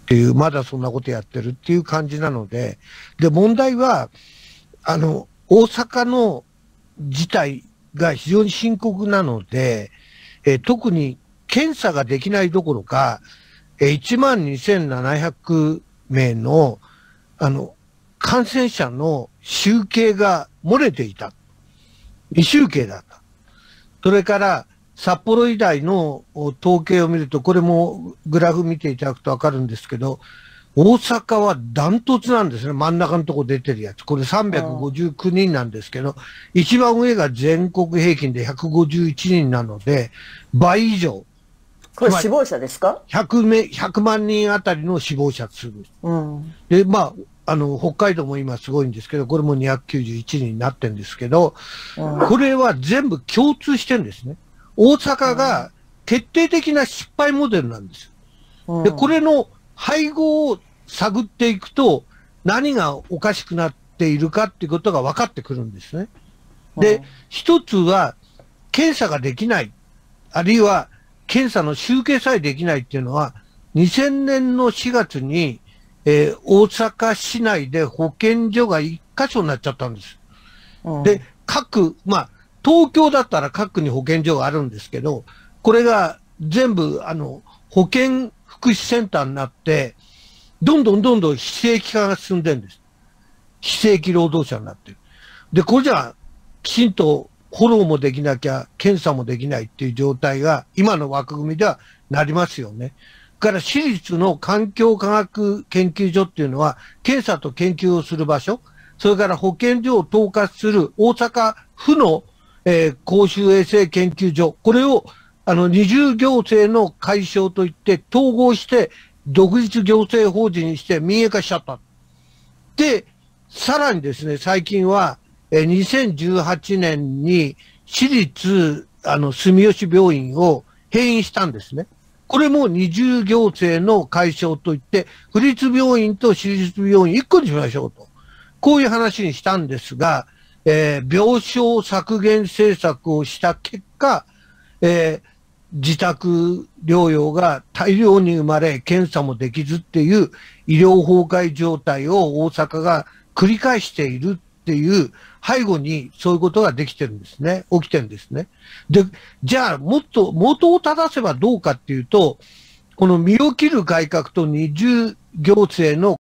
っていう、まだそんなことやってるっていう感じなので、で、問題は、大阪の事態が非常に深刻なので、特に検査ができないどころか、12,700名の、感染者の集計が漏れていた。未集計だった。それから、札幌医大の統計を見ると、これもグラフ見ていただくとわかるんですけど、大阪はダントツなんですね。真ん中のとこ出てるやつ。これ359人なんですけど、一番上が全国平均で151人なので、倍以上。 これ死亡者ですか ？100万人あたりの死亡者数です。で、まあ、北海道も今すごいんですけど、これも291人になってるんですけど、これは全部共通してるんですね。大阪が決定的な失敗モデルなんです。で、これの配合を探っていくと、何がおかしくなっているかっていうことが分かってくるんですね。で、一つは、検査ができない、あるいは検査の集計さえできないっていうのは、2000年の4月に、大阪市内で保健所が1箇所になっちゃったんです。で、まあ、東京だったら各に保健所があるんですけど、これが全部、保健福祉センターになって、どんどん非正規化が進んでるんです。非正規労働者になってる。で、これじゃ、きちんとフォローもできなきゃ、検査もできないっていう状態が、今の枠組みではなりますよね。から私立の環境科学研究所っていうのは、検査と研究をする場所、それから保健所を統括する大阪府の公衆衛生研究所、これを二重行政の解消といって統合して独立行政法人にして民営化しちゃった。で、さらにですね、最近は2018年に私立住吉病院を閉院したんですね。これも二重行政の解消といって、府立病院と私立病院一個にしましょうと。こういう話にしたんですが、病床削減政策をした結果、自宅療養が大量に生まれ、検査もできずっていう医療崩壊状態を大阪が繰り返しているっていう背後にそういうことができてるんですね。起きてるんですね。で、じゃあもっと元を正せばどうかっていうと、この身を切る改革と二重行政の